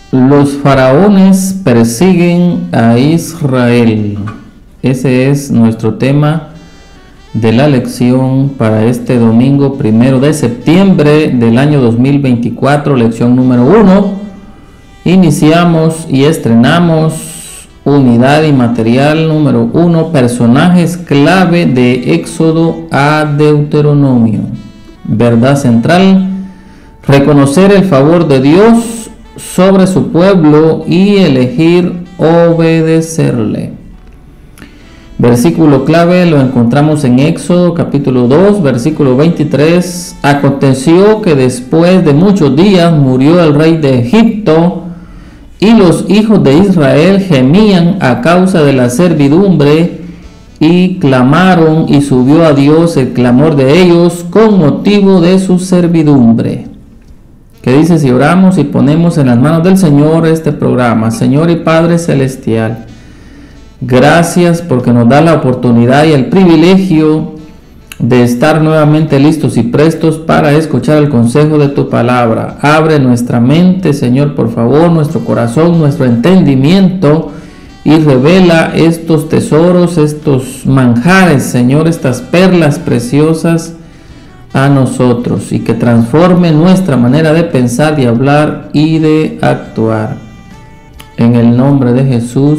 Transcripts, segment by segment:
Los faraones persiguen a Israel. Ese es nuestro tema de la lección para este domingo 1 de septiembre del año 2024, lección número 1. Iniciamos y estrenamos unidad y material número 1, personajes clave de Éxodo a Deuteronomio. Verdad central: reconocer el favor de Dios sobre su pueblo y elegir obedecerle. Versículo clave lo encontramos en Éxodo capítulo 2, versículo 23. Aconteció que después de muchos días murió el rey de Egipto, y los hijos de Israel gemían a causa de la servidumbre, y clamaron, y subió a Dios el clamor de ellos con motivo de su servidumbre. ¿Qué dice si oramos y ponemos en las manos del Señor este programa? Señor y Padre Celestial, gracias porque nos da la oportunidad y el privilegio de estar nuevamente listos y prestos para escuchar el consejo de tu palabra. Abre nuestra mente, Señor, por favor, nuestro corazón, nuestro entendimiento, y revela estos tesoros, estos manjares, Señor, estas perlas preciosas a nosotros, y que transforme nuestra manera de pensar, de hablar y de actuar. En el nombre de Jesús.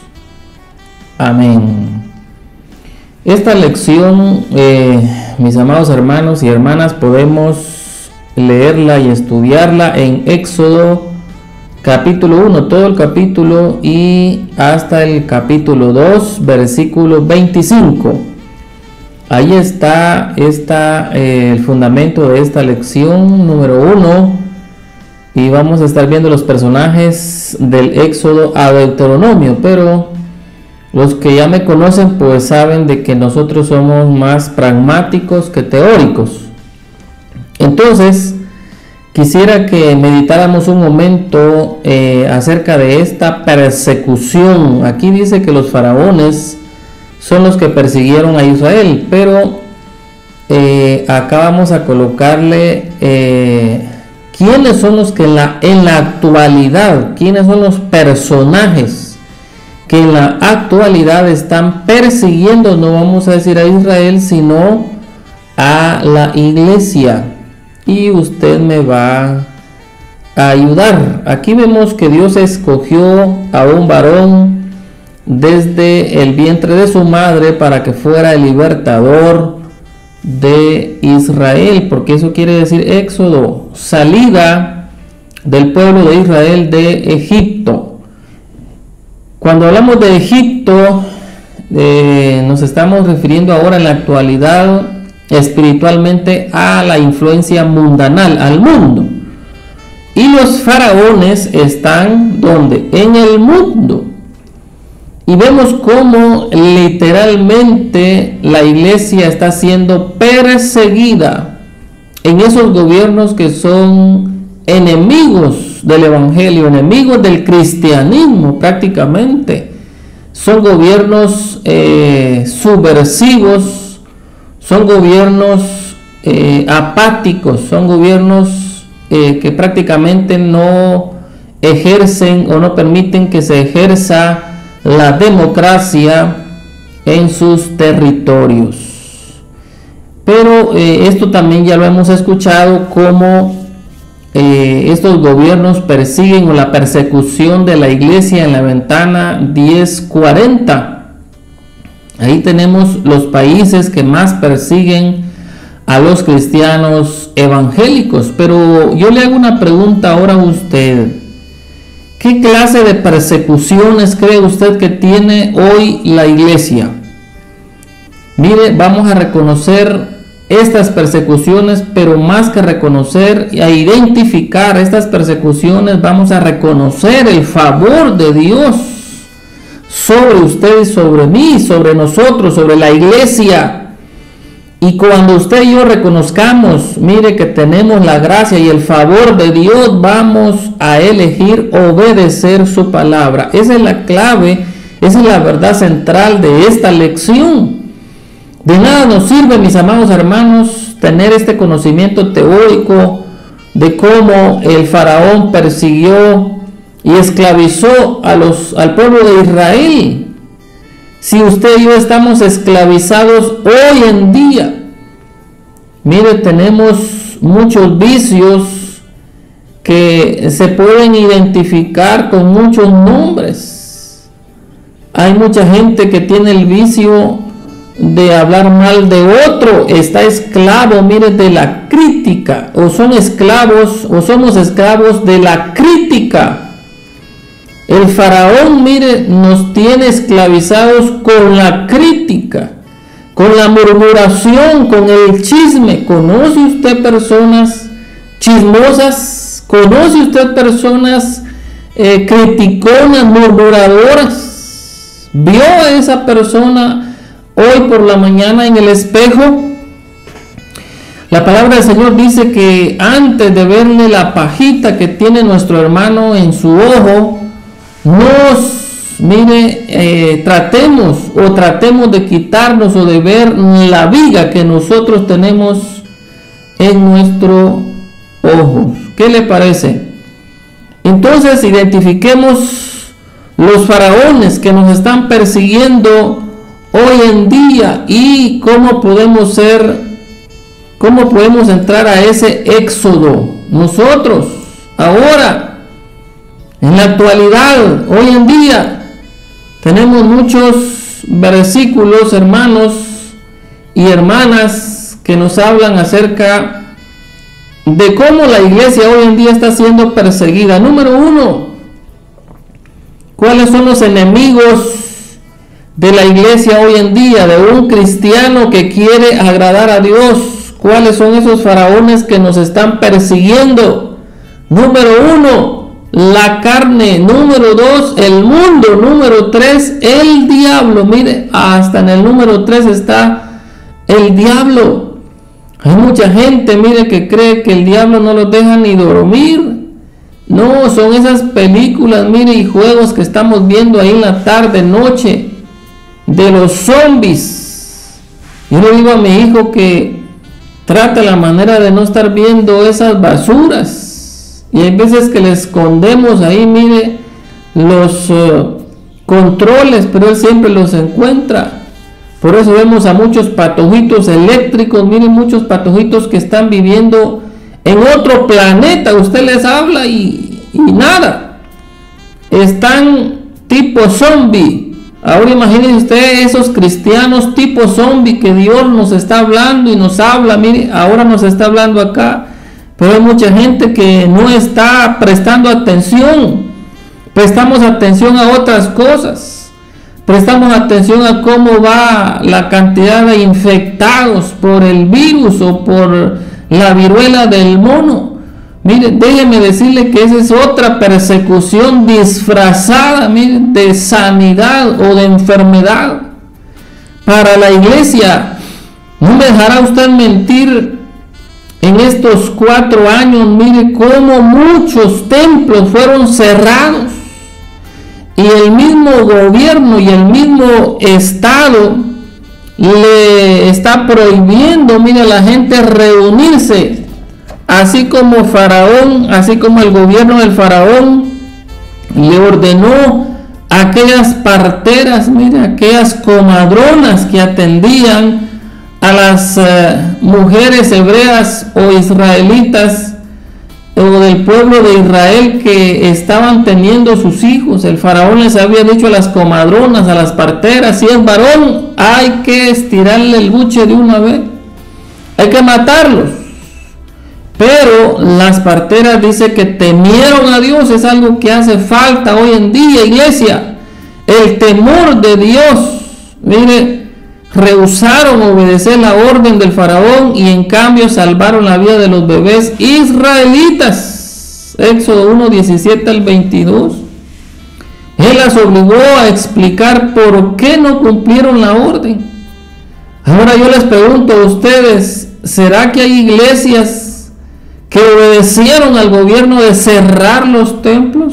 Amén. Esta lección, mis amados hermanos y hermanas, podemos leerla y estudiarla en Éxodo capítulo 1, todo el capítulo, y hasta el capítulo 2, versículo 25. Ahí está el fundamento de esta lección número 1, y vamos a estar viendo los personajes del Éxodo a Deuteronomio, pero los que ya me conocen pues saben de que nosotros somos más pragmáticos que teóricos. Entonces quisiera que meditáramos un momento acerca de esta persecución. Aquí dice que los faraones son los que persiguieron a Israel, pero acá vamos a colocarle quiénes son los que en la actualidad, quiénes son los personajes que en la actualidad están persiguiendo, no vamos a decir a Israel, sino a la iglesia. Y usted me va a ayudar. Aquí vemos que Dios escogió a un varón desde el vientre de su madre para que fuera el libertador de Israel, porque eso quiere decir Éxodo, salida del pueblo de Israel de Egipto. Cuando hablamos de Egipto, nos estamos refiriendo ahora en la actualidad espiritualmente a la influencia mundanal, al mundo. Y los faraones están ¿dónde? En el mundo. Y vemos cómo literalmente la iglesia está siendo perseguida en esos gobiernos que son enemigos del evangelio, enemigos del cristianismo prácticamente. Son gobiernos subversivos, son gobiernos apáticos, son gobiernos que prácticamente no ejercen o no permiten que se ejerza la democracia en sus territorios. Pero esto también ya lo hemos escuchado, como estos gobiernos persiguen, o la persecución de la iglesia en la ventana 1040. Ahí tenemos los países que más persiguen a los cristianos evangélicos. Pero yo le hago una pregunta ahora a usted. ¿Qué clase de persecuciones cree usted que tiene hoy la iglesia? Mire, vamos a reconocer estas persecuciones, pero más que reconocer e identificar estas persecuciones, vamos a reconocer el favor de Dios sobre usted y sobre mí, sobre nosotros, sobre la iglesia. Y cuando usted y yo reconozcamos, mire, que tenemos la gracia y el favor de Dios, vamos a elegir obedecer su palabra. Esa es la clave, esa es la verdad central de esta lección. De nada nos sirve, mis amados hermanos, tener este conocimiento teórico de cómo el faraón persiguió y esclavizó al pueblo de Israel. Si usted y yo estamos esclavizados hoy en día, mire, tenemos muchos vicios que se pueden identificar con muchos nombres. Hay mucha gente que tiene el vicio de hablar mal de otro, está esclavo, mire, de la crítica, o son esclavos, o somos esclavos de la crítica. El faraón, mire, nos tiene esclavizados con la crítica, con la murmuración, con el chisme. ¿Conoce usted personas chismosas? ¿Conoce usted personas criticonas, murmuradoras? ¿Vio a esa persona hoy por la mañana en el espejo? La palabra del Señor dice que antes de verle la pajita que tiene nuestro hermano en su ojo, tratemos de quitarnos o de ver la viga que nosotros tenemos en nuestro ojo. ¿Qué le parece? Entonces identifiquemos los faraones que nos están persiguiendo hoy en día y cómo podemos entrar a ese éxodo. Nosotros ahora, en la actualidad, hoy en día, tenemos muchos versículos, hermanos y hermanas, que nos hablan acerca de cómo la iglesia hoy en día está siendo perseguida. Número 1, ¿cuáles son los enemigos de la iglesia hoy en día, de un cristiano que quiere agradar a Dios? ¿Cuáles son esos faraones que nos están persiguiendo? Número 1, la carne. Número 2, el mundo. Número 3, el diablo. Mire, hasta en el número 3 está el diablo. Hay mucha gente, mire, que cree que el diablo no los deja ni dormir. No, son esas películas, mire, y juegos que estamos viendo ahí en la tarde, noche, de los zombies. Yo le digo a mi hijo que trate la manera de no estar viendo esas basuras. Y hay veces que le escondemos ahí, mire, los controles, pero él siempre los encuentra. Por eso vemos a muchos patojitos eléctricos, miren, muchos patojitos que están viviendo en otro planeta. Usted les habla y nada. Están tipo zombie. Ahora imagínense usted esos cristianos tipo zombie que Dios nos está hablando y nos habla. Mire, ahora nos está hablando acá. Pero hay mucha gente que no está prestando atención. Prestamos atención a otras cosas. Prestamos atención a cómo va la cantidad de infectados por el virus o por la viruela del mono. Mire, déjeme decirle que esa es otra persecución disfrazada, mire, de sanidad o de enfermedad. Para la iglesia, no me dejará usted mentir. En estos 4 años, mire cómo muchos templos fueron cerrados y el mismo gobierno y el mismo estado le está prohibiendo, mire, a la gente reunirse, así como Faraón, así como el gobierno del Faraón le ordenó a aquellas parteras, mire, aquellas comadronas que atendían a las mujeres hebreas o israelitas o del pueblo de Israel que estaban teniendo sus hijos. El faraón les había dicho a las comadronas, a las parteras: si es varón, hay que estirarle el buche de una vez, hay que matarlos. Pero las parteras dice que temieron a Dios. Es algo que hace falta hoy en día, iglesia, el temor de Dios. Mire, rehusaron obedecer la orden del faraón y en cambio salvaron la vida de los bebés israelitas. Éxodo 1, 17 al 22. Él las obligó a explicar por qué no cumplieron la orden. Ahora yo les pregunto a ustedes, ¿será que hay iglesias que obedecieron al gobierno de cerrar los templos?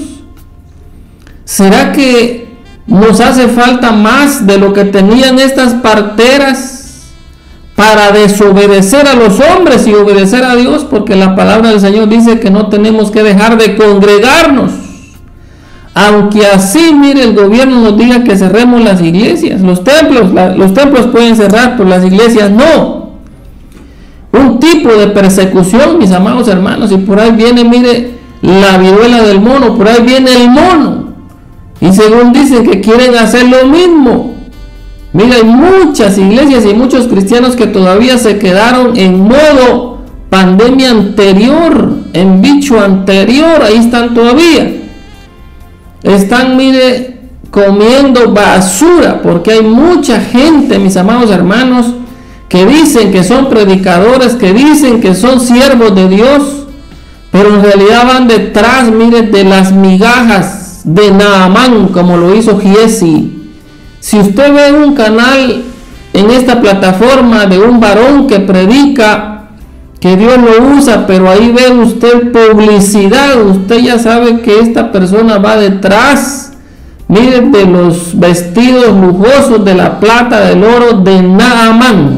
¿Será que nos hace falta más de lo que tenían estas parteras para desobedecer a los hombres y obedecer a Dios? Porque la palabra del Señor dice que no tenemos que dejar de congregarnos. Aunque así, mire, el gobierno nos diga que cerremos las iglesias, los templos pueden cerrar, pero las iglesias no. Un tipo de persecución, mis amados hermanos, y por ahí viene, mire, la viruela del mono, por ahí viene el mono. Y según dicen que quieren hacer lo mismo. Mira, hay muchas iglesias y muchos cristianos que todavía se quedaron en modo pandemia anterior, en bicho anterior, ahí están todavía. Están, mire, comiendo basura, porque hay mucha gente, mis amados hermanos, que dicen que son predicadores, que dicen que son siervos de Dios, pero en realidad van detrás, mire, de las migajas de Naamán, como lo hizo Giesi. Si usted ve un canal en esta plataforma de un varón que predica que Dios lo usa, pero ahí ve usted publicidad, usted ya sabe que esta persona va detrás, mire, de los vestidos lujosos, de la plata, del oro de Naamán.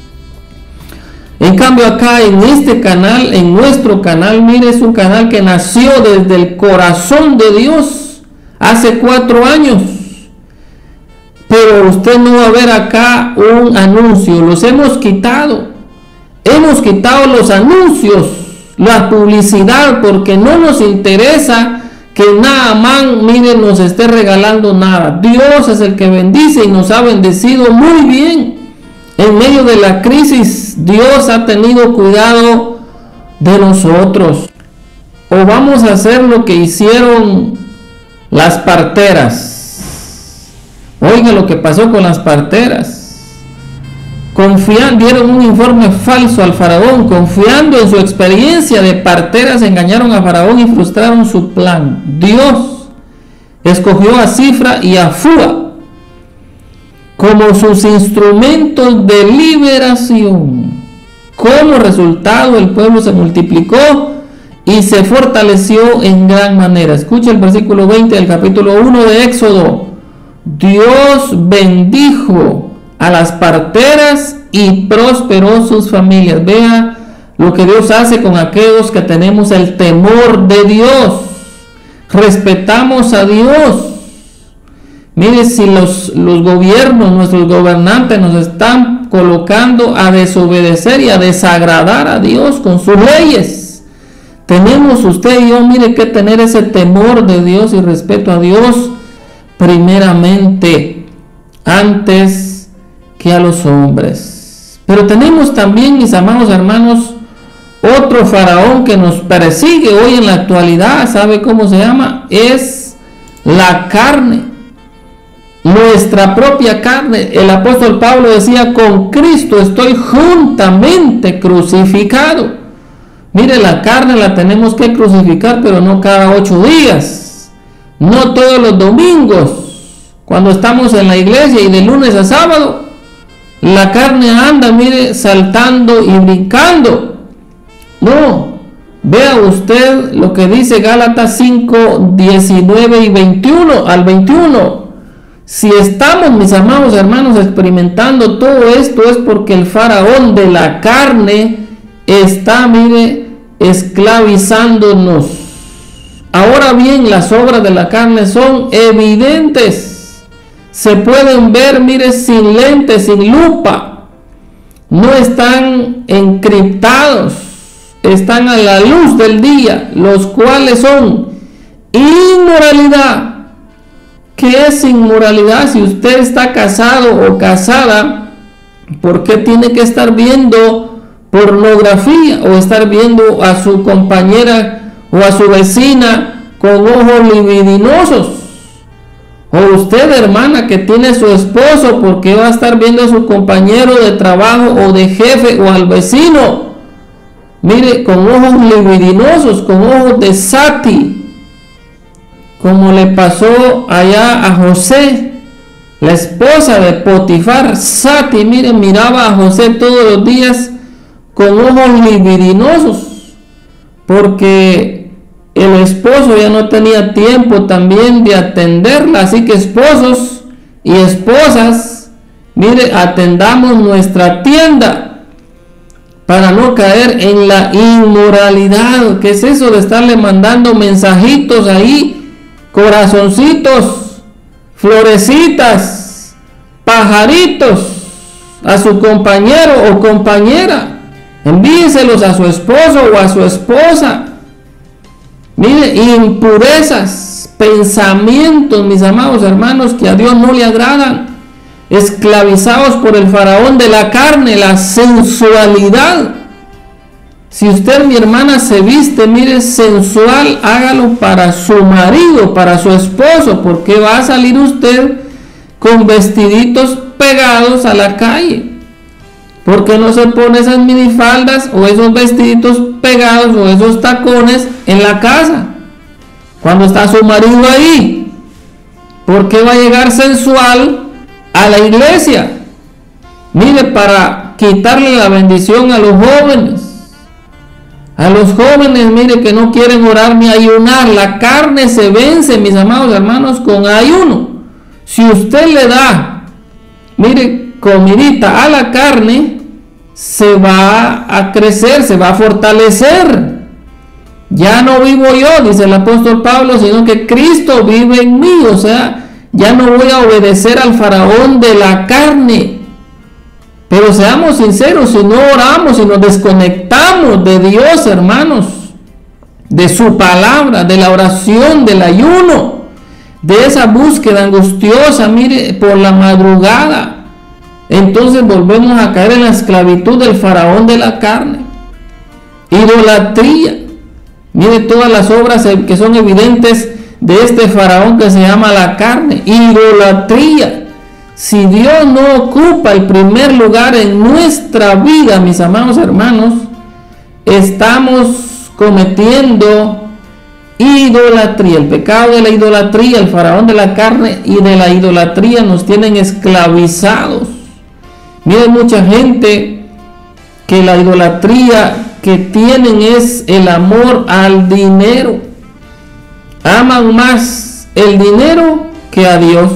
En cambio acá en este canal, en nuestro canal, mire, es un canal que nació desde el corazón de Dios hace 4 años. Pero usted no va a ver acá un anuncio, los hemos quitado. Hemos quitado los anuncios, la publicidad, porque no nos interesa que Naamán, mire, nos esté regalando nada. Dios es el que bendice y nos ha bendecido muy bien. En medio de la crisis, Dios ha tenido cuidado de nosotros. O vamos a hacer lo que hicieron las parteras. Oiga lo que pasó con las parteras. Dieron un informe falso al faraón, confiando en su experiencia de parteras, engañaron a faraón y frustraron su plan. Dios escogió a Cifra y a Fúa como sus instrumentos de liberación. Como resultado, el pueblo se multiplicó y se fortaleció en gran manera. Escucha el versículo 20 del capítulo 1 de Éxodo. Dios bendijo a las parteras y prosperó sus familias. Vea lo que Dios hace con aquellos que tenemos el temor de Dios. Respetamos a Dios. Mire, si los gobiernos, nuestros gobernantes nos están colocando a desobedecer y a desagradar a Dios con sus leyes, tenemos usted y yo, mire, que tener ese temor de Dios y respeto a Dios primeramente, antes que a los hombres. Pero tenemos también, mis amados hermanos, otro faraón que nos persigue hoy en la actualidad. ¿Sabe cómo se llama? Es la carne. Nuestra propia carne. El apóstol Pablo decía: con Cristo estoy juntamente crucificado. Mire, la carne la tenemos que crucificar, pero no cada 8 días, no todos los domingos, cuando estamos en la iglesia y de lunes a sábado. La carne anda, mire, saltando y brincando. No, vea usted lo que dice Gálatas 5, 19 y 21 al 21. Si estamos, mis amados hermanos, experimentando todo esto, es porque el faraón de la carne está, mire, esclavizándonos. Ahora bien, las obras de la carne son evidentes. Se pueden ver, mire, sin lentes, sin lupa. No están encriptados. Están a la luz del día, los cuales son inmoralidad. ¿Qué es inmoralidad? Si usted está casado o casada, ¿por qué tiene que estar viendo pornografía o estar viendo a su compañera o a su vecina con ojos libidinosos? O usted, hermana, que tiene su esposo, ¿por qué va a estar viendo a su compañero de trabajo o de jefe o al vecino? Mire, con ojos libidinosos, con ojos de sati, como le pasó allá a José, la esposa de Potifar. Sati, mire, miraba a José todos los días con ojos libidinosos, porque el esposo ya no tenía tiempo también de atenderla. Así que esposos y esposas, mire, atendamos nuestra tienda para no caer en la inmoralidad. ¿Qué es eso de estarle mandando mensajitos ahí corazoncitos, florecitas, pajaritos a su compañero o compañera. Envíeselos a su esposo o a su esposa. Mire, impurezas, pensamientos, mis amados hermanos, que a Dios no le agradan, esclavizados por el faraón de la carne, la sensualidad. Si usted, mi hermana, se viste, mire, sensual, hágalo para su marido, para su esposo, porque va a salir usted con vestiditos pegados a la calle. ¿Por qué no se pone esas minifaldas o esos vestiditos pegados o esos tacones en la casa cuando está su marido ahí? ¿Por qué va a llegar sensual a la iglesia? Mire, para quitarle la bendición a los jóvenes. A los jóvenes, mire, que no quieren orar ni ayunar. La carne se vence, mis amados hermanos, con ayuno. Si usted le da, mire, comidita a la carne, se va a crecer, se va a fortalecer. Ya no vivo yo, dice el apóstol Pablo, sino que Cristo vive en mí. O sea, ya no voy a obedecer al faraón de la carne. Pero seamos sinceros, si no oramos, si nos desconectamos de Dios, hermanos, de su palabra, de la oración, del ayuno, de esa búsqueda angustiosa, mire, por la madrugada, entonces volvemos a caer en la esclavitud del faraón de la carne. Idolatría. Mire todas las obras que son evidentes de este faraón que se llama la carne. Idolatría. Si Dios no ocupa el primer lugar en nuestra vida, mis amados hermanos, estamos cometiendo idolatría. El pecado de la idolatría, el faraón de la carne y de la idolatría nos tienen esclavizados. Miren, mucha gente que la idolatría que tienen es el amor al dinero. Aman más el dinero que a Dios.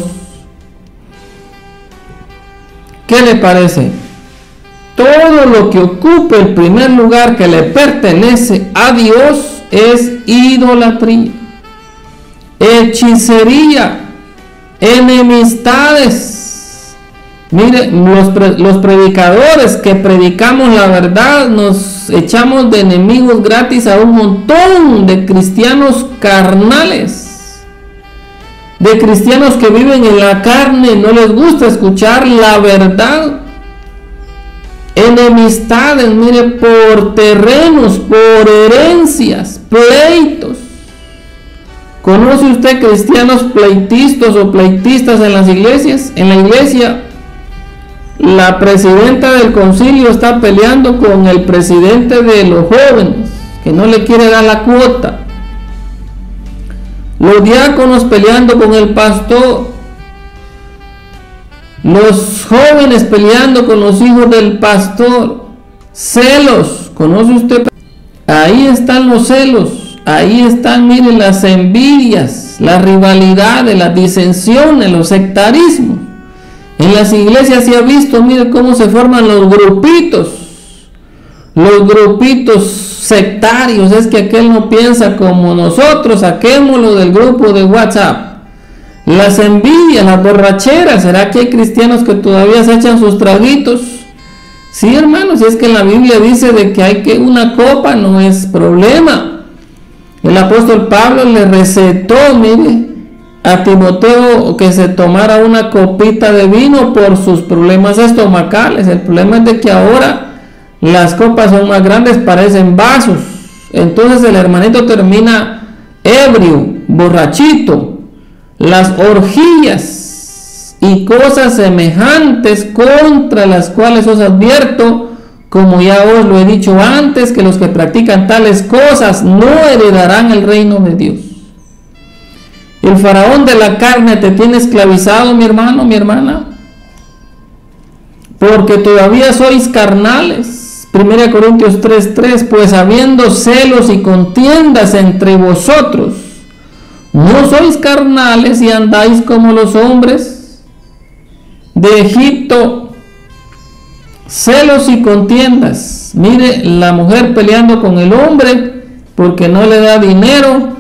¿Qué le parece? Todo lo que ocupe el primer lugar que le pertenece a Dios es idolatría, hechicería, enemistades. Mire, los predicadores que predicamos la verdad nos echamos de enemigos gratis a un montón de cristianos carnales. De cristianos que viven en la carne, no les gusta escuchar la verdad. Enemistades, mire, por terrenos, por herencias, pleitos. ¿Conoce usted cristianos pleitistas o pleitistas en las iglesias? En la iglesia, la presidenta del concilio está peleando con el presidente de los jóvenes, que no le quiere dar la cuota. Los diáconos peleando con el pastor. Los jóvenes peleando con los hijos del pastor. Celos. ¿Conoce usted? Ahí están los celos. Ahí están, miren, las envidias, las rivalidades, las disensiones, los sectarismos. En las iglesias se ha visto, mire cómo se forman los grupitos. Los grupitos sectarios, es que aquel no piensa como nosotros, saquémoslo del grupo de WhatsApp. Las envidias, las borracheras. ¿Será que hay cristianos que todavía se echan sus traguitos? Sí, hermanos, es que en la Biblia dice de que hay que una copa no es problema. El apóstol Pablo le recetó, mire, a Timoteo que se tomara una copita de vino por sus problemas estomacales. El problema es de que ahora las copas son más grandes, parecen vasos. Entonces el hermanito termina ebrio, borrachito. Las orgías y cosas semejantes contra las cuales os advierto, como ya os lo he dicho antes, que los que practican tales cosas no heredarán el reino de Dios. El faraón de la carne te tiene esclavizado, mi hermano, mi hermana, porque todavía sois carnales. 1 Corintios 3:3, pues habiendo celos y contiendas entre vosotros, ¿no sois carnales y andáis como los hombres de Egipto? Celos y contiendas. Mire, la mujer peleando con el hombre porque no le da dinero,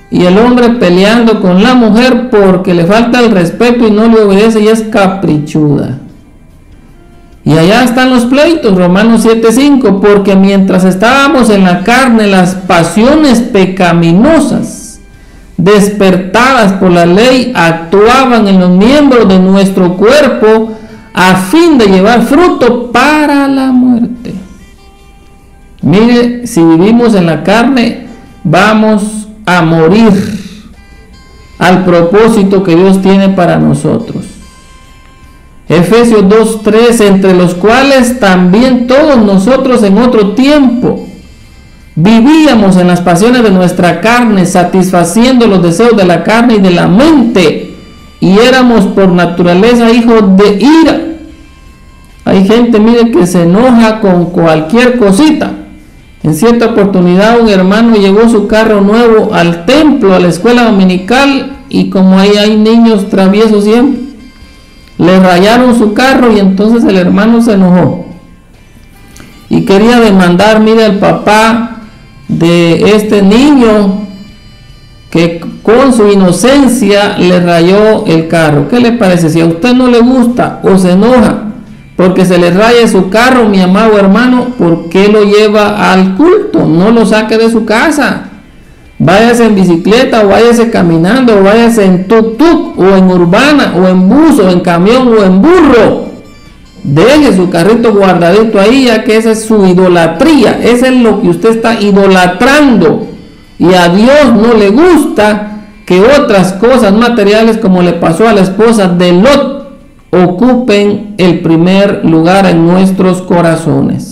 y el hombre peleando con la mujer porque le falta el respeto y no le obedece y es caprichuda. Y allá están los pleitos, Romanos 7:5, porque mientras estábamos en la carne, las pasiones pecaminosas despertadas por la ley actuaban en los miembros de nuestro cuerpo a fin de llevar fruto para la muerte. Mire, si vivimos en la carne, vamos a morir al propósito que Dios tiene para nosotros. Efesios 2:3, entre los cuales también todos nosotros en otro tiempo vivíamos en las pasiones de nuestra carne, satisfaciendo los deseos de la carne y de la mente, y éramos por naturaleza hijos de ira. Hay gente, mire, que se enoja con cualquier cosita. En cierta oportunidad un hermano llevó su carro nuevo al templo, a la escuela dominical, y como ahí hay niños traviesos siempre, le rayaron su carro y entonces el hermano se enojó y quería demandar, mire, al papá de este niño que con su inocencia le rayó el carro. ¿Qué le parece? Si a usted no le gusta o se enoja porque se le raye su carro, mi amado hermano, ¿por qué lo lleva al culto? No lo saque de su casa. Váyase en bicicleta, o váyase caminando, o váyase en tuk-tuk, o en urbana, o en bus, o en camión, o en burro. Deje su carrito guardadito ahí, ya que esa es su idolatría. Eso es lo que usted está idolatrando. Y a Dios no le gusta que otras cosas materiales, como le pasó a la esposa de Lot, ocupen el primer lugar en nuestros corazones.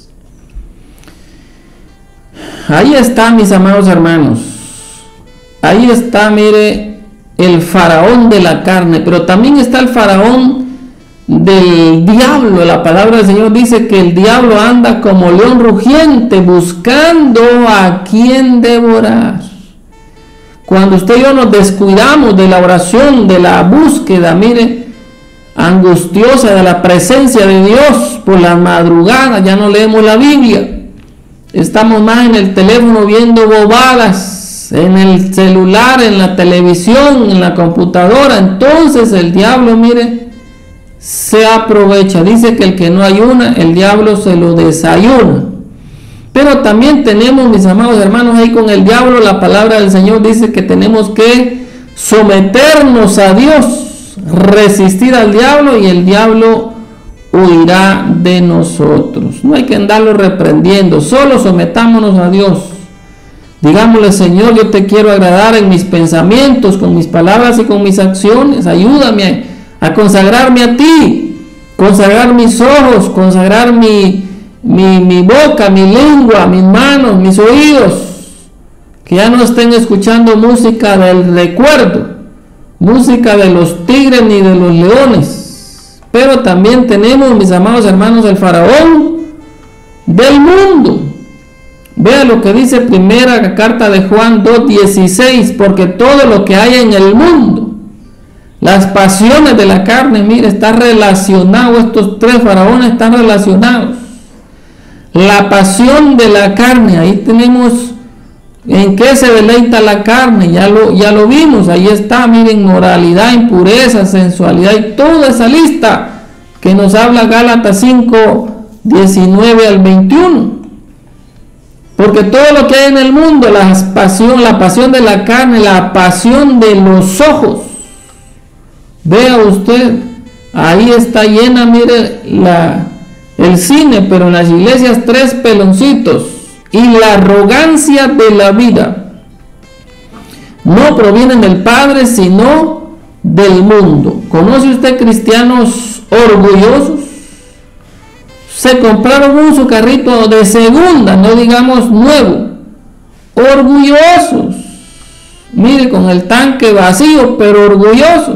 Ahí está, mis amados hermanos. Ahí está, mire, el faraón de la carne, pero también está el faraón del diablo. La palabra del Señor dice que el diablo anda como león rugiente buscando a quien devorar. Cuando usted y yo nos descuidamos de la oración, de la búsqueda, mire, angustiosa de la presencia de Dios por la madrugada, ya no leemos la Biblia, estamos más en el teléfono viendo bobadas, en el celular, en la televisión, en la computadora, entonces el diablo, mire, se aprovecha. Dice que el que no ayuna, el diablo se lo desayuna. Pero también tenemos, mis amados hermanos, ahí con el diablo, la palabra del Señor dice que tenemos que someternos a Dios, resistir al diablo y el diablo huirá de nosotros. No hay que andarlo reprendiendo, solo sometámonos a Dios. Digámosle: Señor, yo te quiero agradar en mis pensamientos, con mis palabras y con mis acciones. Ayúdame a consagrarme a ti, consagrar mis ojos, consagrar mi boca, mi lengua, mis manos, mis oídos, que ya no estén escuchando música del recuerdo, música de los tigres ni de los leones. Pero también tenemos, mis amados hermanos, el faraón del mundo. Vea lo que dice primera carta de Juan 2:16, porque todo lo que hay en el mundo, las pasiones de la carne, mire, está relacionado, estos tres faraones están relacionados. La pasión de la carne, ahí tenemos en qué se deleita la carne, ya lo vimos, ahí está, miren, moralidad, impureza, sensualidad y toda esa lista que nos habla Gálatas 5:19 al 21. Porque todo lo que hay en el mundo, la pasión de la carne, la pasión de los ojos, vea usted, ahí está llena, mire, el cine, pero en las iglesias 3 peloncitos. Y la arrogancia de la vida no provienen del Padre, sino del mundo. ¿Conoce usted cristianos orgullosos? Se compraron su carrito de segunda, no digamos nuevo, orgullosos, mire, con el tanque vacío, pero orgullosos.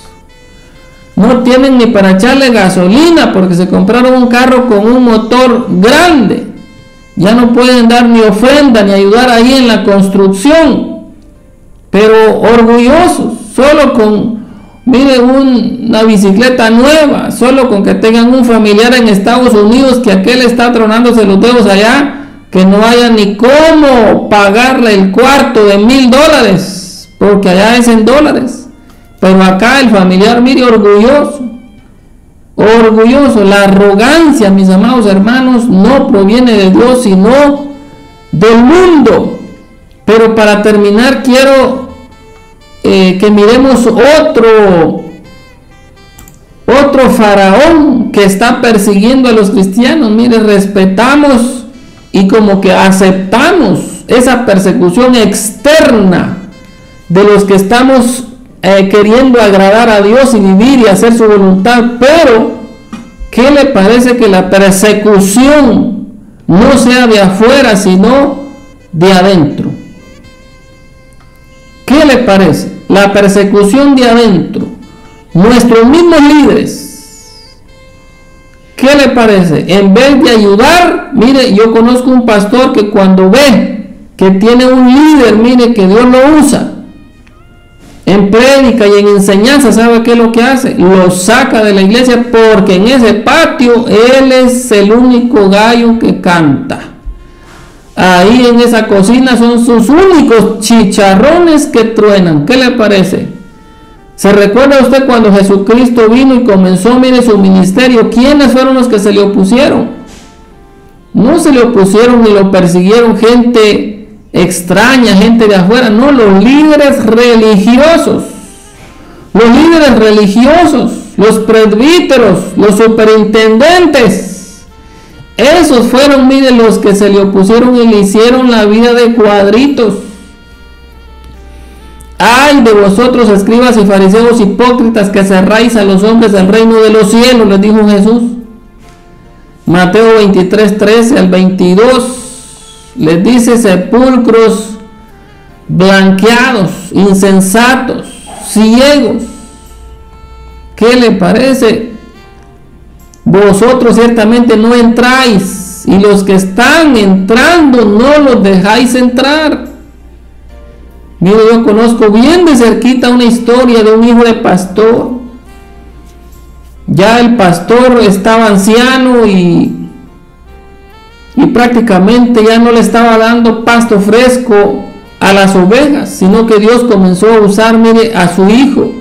No tienen ni para echarle gasolina porque se compraron un carro con un motor grande. Ya no pueden dar ni ofrenda ni ayudar ahí en la construcción, pero orgullosos, solo con, mire, una bicicleta nueva, solo con que tengan un familiar en Estados Unidos que aquel está tronándose los dedos allá que no haya ni cómo pagarle el cuarto de $1000, porque allá es en dólares. Pero acá el familiar, mire, orgulloso. La arrogancia, mis amados hermanos, no proviene de Dios, sino del mundo. Pero para terminar, quiero que miremos otro faraón que está persiguiendo a los cristianos. Mire, respetamos y como que aceptamos esa persecución externa de los que estamos queriendo agradar a Dios y vivir y hacer su voluntad. Pero ¿qué le parece que la persecución no sea de afuera, sino de adentro? ¿Qué le parece? La persecución de adentro. Nuestros mismos líderes. ¿Qué le parece? En vez de ayudar, mire, yo conozco un pastor que cuando ve que tiene un líder, mire, que Dios lo usa en prédica y en enseñanza, ¿sabe qué es lo que hace? Lo saca de la iglesia, porque en ese patio él es el único gallo que canta. Ahí en esa cocina son sus únicos chicharrones que truenan. ¿Qué le parece? ¿Se recuerda usted cuando Jesucristo vino y comenzó, mire, su ministerio? ¿Quiénes fueron los que se le opusieron? No se le opusieron ni lo persiguieron gente extraña, gente de afuera. No, los líderes religiosos. Los líderes religiosos, los presbíteros, los superintendentes. Esos fueron, miren, los que se le opusieron y le hicieron la vida de cuadritos. Ay de vosotros, escribas y fariseos hipócritas, que cerráis a los hombres el reino de los cielos, les dijo Jesús. Mateo 23, 13 al 22, les dice: sepulcros blanqueados, insensatos, ciegos. ¿Qué le parece? Vosotros ciertamente no entráis, y los que están entrando no los dejáis entrar. Mire, yo conozco bien de cerquita una historia de un hijo de pastor. Ya el pastor estaba anciano y prácticamente ya no le estaba dando pasto fresco a las ovejas, sino que Dios comenzó a usar, mire, a su hijo.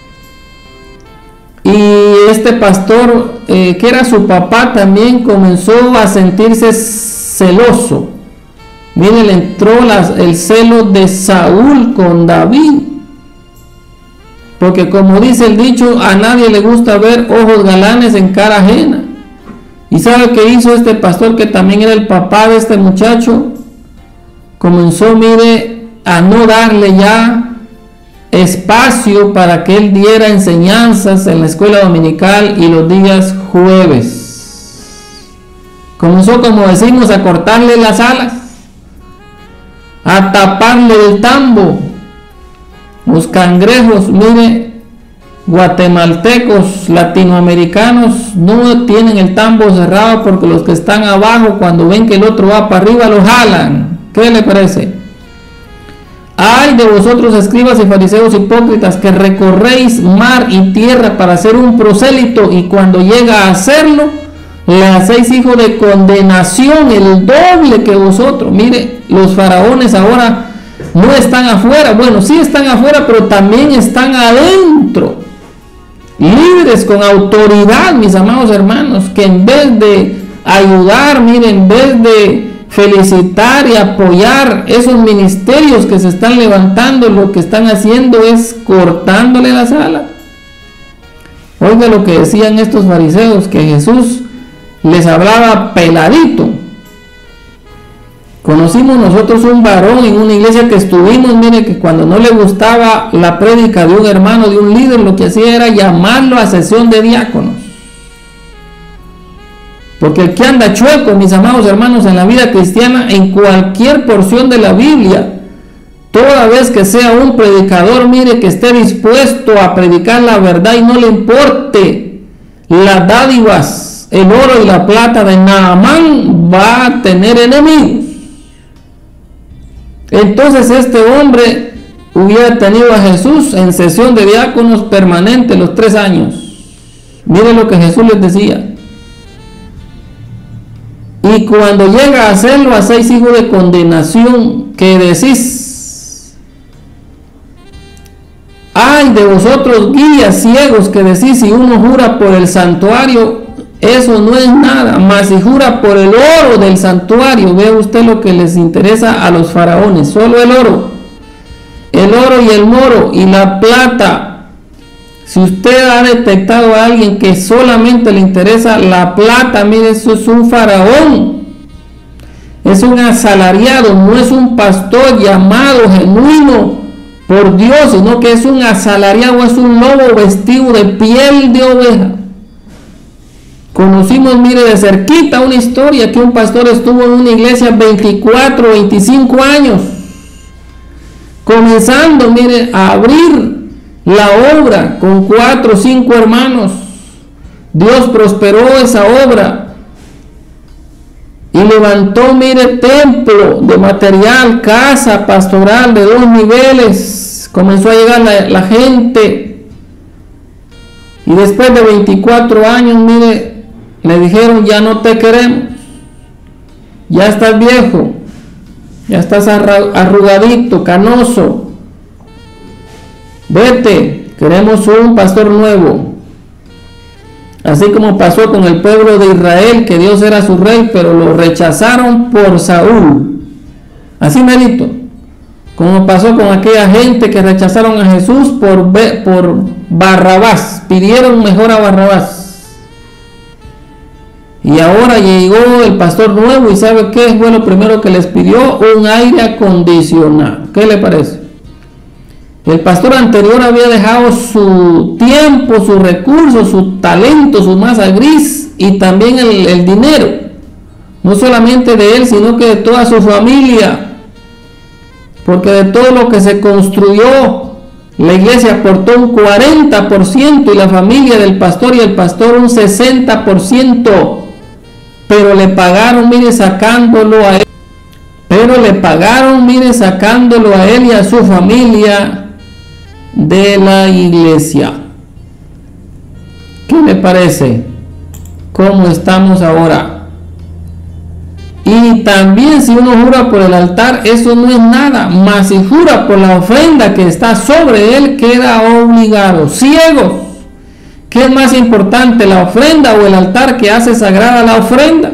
Y este pastor, que era su papá, también comenzó a sentirse celoso. Mire, le entró el celo de Saúl con David. Porque como dice el dicho, a nadie le gusta ver ojos galanes en cara ajena. ¿Y sabe qué hizo este pastor, que también era el papá de este muchacho? Comenzó, mire, a no darle ya espacio para que él diera enseñanzas en la escuela dominical y los días jueves. Comenzó, como decimos, a cortarle las alas, a taparle el tambo. Los cangrejos, mire, guatemaltecos, latinoamericanos, no tienen el tambo cerrado, porque los que están abajo, cuando ven que el otro va para arriba, lo jalan. ¿Qué le parece? Ay de vosotros, escribas y fariseos hipócritas, que recorréis mar y tierra para hacer un prosélito, y cuando llega a hacerlo, le hacéis hijo de condenación, el doble que vosotros. Mire, los faraones ahora no están afuera. Bueno, sí están afuera, pero también están adentro. Líderes con autoridad, mis amados hermanos, que en vez de ayudar, mire, en vez de felicitar y apoyar esos ministerios que se están levantando, lo que están haciendo es cortándole las alas. Oiga lo que decían estos fariseos, que Jesús les hablaba peladito. Conocimos nosotros un varón en una iglesia que estuvimos, mire, que cuando no le gustaba la prédica de un hermano, de un líder, lo que hacía era llamarlo a sesión de diáconos. Porque el que anda chueco, mis amados hermanos, en la vida cristiana, en cualquier porción de la Biblia, toda vez que sea un predicador, mire, que esté dispuesto a predicar la verdad y no le importe las dádivas, el oro y la plata de Naamán, va a tener enemigos. Entonces este hombre hubiera tenido a Jesús en sesión de diáconos permanente los 3 años. Mire lo que Jesús les decía. Y Y cuando llega a hacerlo, hacéis hijo de condenación, que decís: ay de vosotros, guías ciegos, que decís, si uno jura por el santuario, eso no es nada, mas si jura por el oro del santuario. Ve usted lo que les interesa a los faraones: solo el oro y el moro y la plata. Si usted ha detectado a alguien que solamente le interesa la plata, mire, eso es un faraón, es un asalariado, no es un pastor llamado genuino por Dios, sino que es un asalariado, es un lobo vestido de piel de oveja. Conocimos, mire, de cerquita una historia que un pastor estuvo en una iglesia 24, 25 años, comenzando, mire, a abrir la obra con 4 o 5 hermanos. Dios prosperó esa obra y levantó, mire, templo de material, casa pastoral de 2 niveles. Comenzó a llegar la gente, y después de 24 años, mire, le dijeron: ya no te queremos, ya estás viejo, ya estás arrugadito, canoso, vete, queremos un pastor nuevo. Así como pasó con el pueblo de Israel, que Dios era su rey, pero lo rechazaron por Saúl. Así merito, como pasó con aquella gente que rechazaron a Jesús por Barrabás, pidieron mejor a Barrabás. Y ahora llegó el pastor nuevo, y ¿sabe qué fue lo primero que les pidió? Un aire acondicionado. ¿Qué le parece? El pastor anterior había dejado su tiempo, sus recursos, su talento, su masa gris, y también el dinero, no solamente de él, sino que de toda su familia, porque de todo lo que se construyó, la iglesia aportó un 40% y la familia del pastor y el pastor un 60%, pero le pagaron, mire, sacándolo a él. Sacándolo a él y a su familia de la iglesia. ¿Qué le parece? ¿Cómo estamos ahora? Y también, si uno jura por el altar, eso no es nada, mas si jura por la ofrenda que está sobre él, queda obligado. Ciegos, ¿qué es más importante, la ofrenda o el altar que hace sagrada la ofrenda?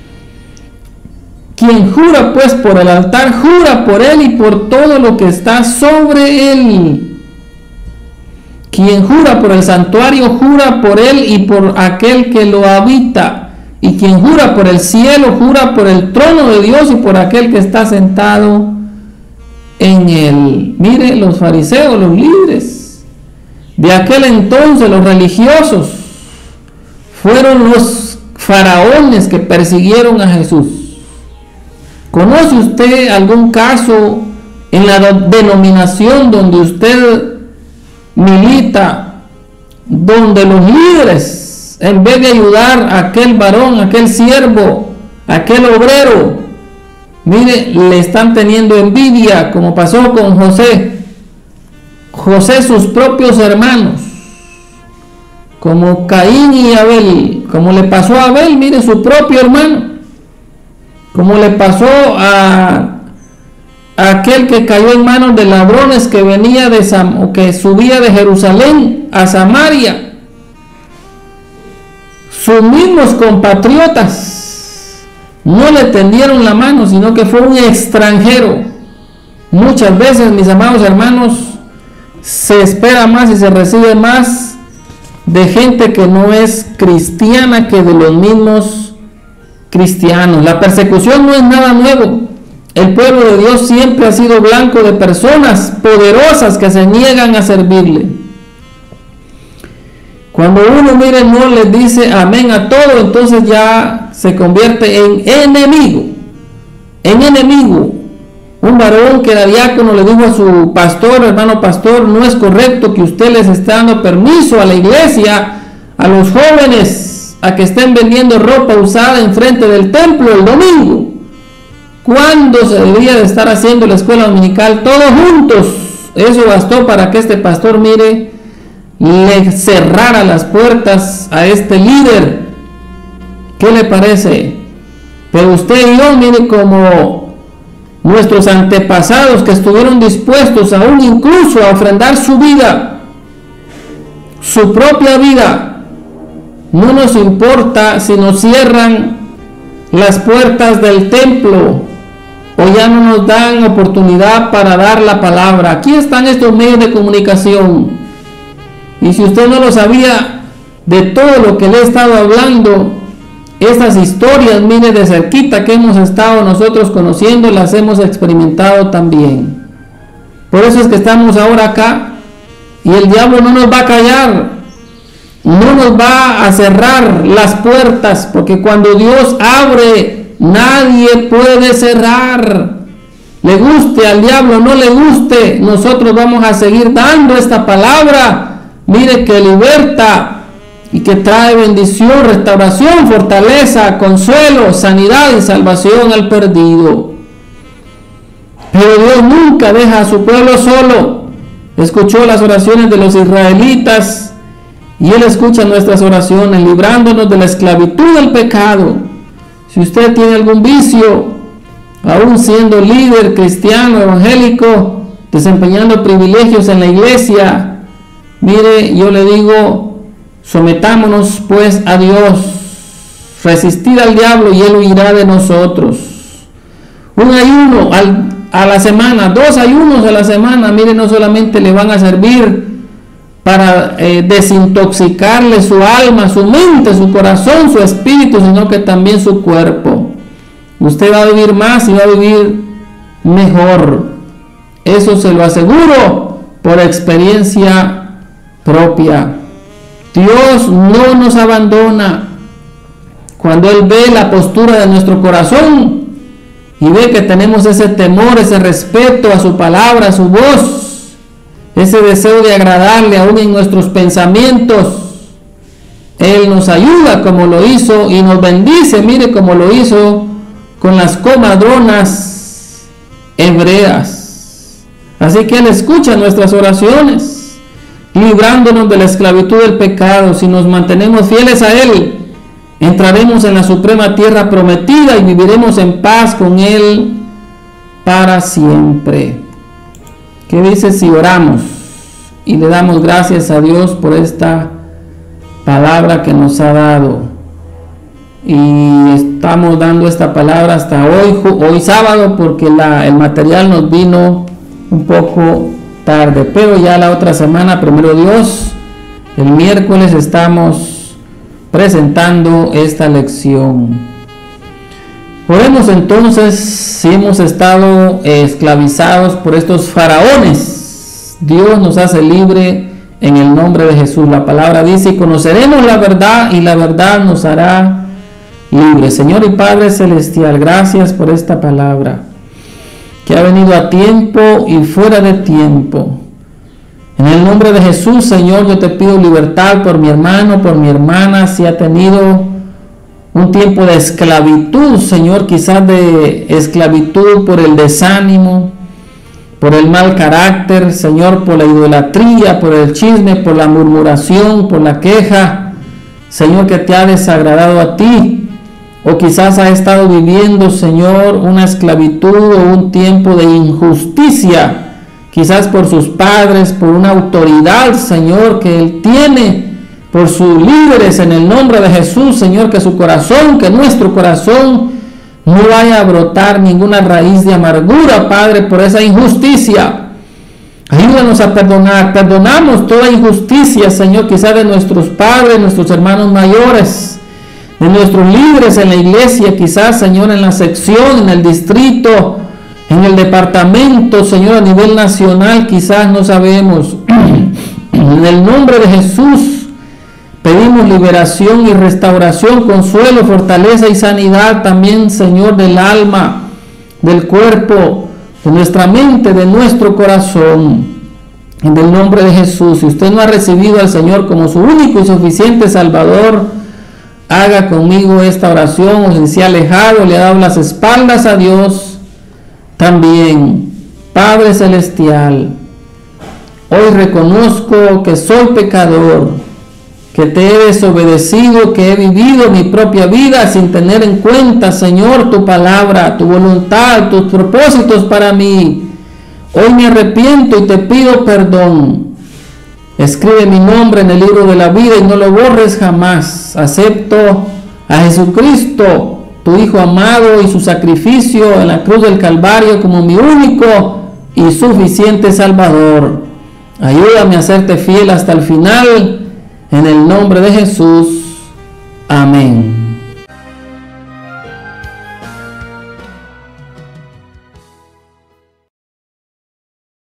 Quien jura pues por el altar, jura por él y por todo lo que está sobre él. Quien jura por el santuario, jura por él y por aquel que lo habita. Y quien jura por el cielo, jura por el trono de Dios y por aquel que está sentado en él. Mire, los fariseos, los líderes de aquel entonces, los religiosos, fueron los faraones que persiguieron a Jesús. ¿Conoce usted algún caso en la denominación donde usted milita, donde los líderes, en vez de ayudar a aquel varón, a aquel siervo, a aquel obrero, mire, le están teniendo envidia, como pasó con José, sus propios hermanos, como Caín y Abel, como le pasó a Abel, mire, su propio hermano, como le pasó a aquel que cayó en manos de ladrones que venía que subía de Jerusalén a Samaria. Sus mismos compatriotas no le tendieron la mano, sino que fue un extranjero. Muchas veces, mis amados hermanos, se espera más y se recibe más de gente que no es cristiana que de los mismos cristianos. La persecución no es nada nuevo. El pueblo de Dios siempre ha sido blanco de personas poderosas que se niegan a servirle. Cuando uno, mire, no les dice amén a todo, entonces ya se convierte en enemigo. Un varón que era diácono le dijo a su pastor: hermano pastor, no es correcto que usted les esté dando permiso a la iglesia, a los jóvenes, a que estén vendiendo ropa usada enfrente del templo el domingo, cuando se debería de estar haciendo la escuela dominical todos juntos. Eso bastó para que este pastor, mire, le cerrara las puertas a este líder. ¿Qué le parece? Pero usted y yo, mire, como nuestros antepasados que estuvieron dispuestos aún incluso a ofrendar su vida, su propia vida, no nos importa si nos cierran las puertas del templo o ya no nos dan oportunidad para dar la palabra. Aquí están estos medios de comunicación, y si usted no lo sabía, de todo lo que le he estado hablando, estas historias, mire, de cerquita que hemos estado nosotros conociendo, las hemos experimentado también. Por eso es que estamos ahora acá, y el diablo no nos va a callar, no nos va a cerrar las puertas, porque cuando Dios abre, nadie puede cerrar. Le guste al diablo, no le guste, nosotros vamos a seguir dando esta palabra, mire, que liberta y que trae bendición, restauración, fortaleza, consuelo, sanidad y salvación al perdido. Pero Dios nunca deja a su pueblo solo. Escuchó las oraciones de los israelitas y Él escucha nuestras oraciones, librándonos de la esclavitud del pecado. Si usted tiene algún vicio, aún siendo líder cristiano, evangélico, desempeñando privilegios en la iglesia, mire, yo le digo, sometámonos pues a Dios, resistir al diablo y Él huirá de nosotros. Un ayuno a la semana, 2 ayunos a la semana, mire, no solamente le van a servir para desintoxicarle su alma, su mente, su corazón, su espíritu, sino que también su cuerpo. Usted va a vivir más y va a vivir mejor. Eso se lo aseguro por experiencia propia. Dios no nos abandona. Cuando Él ve la postura de nuestro corazón y ve que tenemos ese temor, ese respeto a su palabra, a su voz, ese deseo de agradarle aún en nuestros pensamientos, Él nos ayuda como lo hizo y nos bendice, mire, como lo hizo con las comadronas hebreas. Así que Él escucha nuestras oraciones, librándonos de la esclavitud del pecado. Si nos mantenemos fieles a Él, entraremos en la suprema tierra prometida y viviremos en paz con Él para siempre. ¿Qué dice si oramos y le damos gracias a Dios por esta palabra que nos ha dado? Y estamos dando esta palabra hasta hoy sábado, porque el material nos vino un poco tarde, pero ya la otra semana, primero Dios, el miércoles estamos presentando esta lección. Oremos entonces. Si hemos estado esclavizados por estos faraones, Dios nos hace libre en el nombre de Jesús. La palabra dice: y conoceremos la verdad, y la verdad nos hará libre. Señor y Padre Celestial, gracias por esta palabra que ha venido a tiempo y fuera de tiempo. En el nombre de Jesús, Señor, yo te pido libertad por mi hermano, por mi hermana, si ha tenido un tiempo de esclavitud, Señor, quizás de esclavitud por el desánimo, por el mal carácter, Señor, por la idolatría, por el chisme, por la murmuración, por la queja, Señor, que te ha desagradado a ti. O quizás ha estado viviendo, Señor, una esclavitud o un tiempo de injusticia, quizás por sus padres, por una autoridad, Señor, que Él tiene, por sus líderes. En el nombre de Jesús, Señor, que su corazón, que nuestro corazón no vaya a brotar ninguna raíz de amargura, Padre, por esa injusticia. Ayúdanos a perdonar. Perdonamos toda injusticia, Señor, quizás de nuestros padres, nuestros hermanos mayores, de nuestros líderes en la iglesia, quizás, Señor, en la sección, en el distrito, en el departamento, Señor, a nivel nacional, quizás no sabemos. En el nombre de Jesús pedimos liberación y restauración, consuelo, fortaleza y sanidad también, Señor, del alma, del cuerpo, de nuestra mente, de nuestro corazón. En el nombre de Jesús. Si usted no ha recibido al Señor como su único y suficiente Salvador, haga conmigo esta oración. O si se ha alejado, le ha dado las espaldas a Dios, también: Padre Celestial, hoy reconozco que soy pecador, que te he desobedecido, que he vivido mi propia vida sin tener en cuenta, Señor, tu palabra, tu voluntad, tus propósitos para mí. Hoy me arrepiento y te pido perdón. Escribe mi nombre en el libro de la vida y no lo borres jamás. Acepto a Jesucristo, tu Hijo amado, y su sacrificio en la cruz del Calvario como mi único y suficiente Salvador. Ayúdame a serte fiel hasta el final. En el nombre de Jesús. Amén.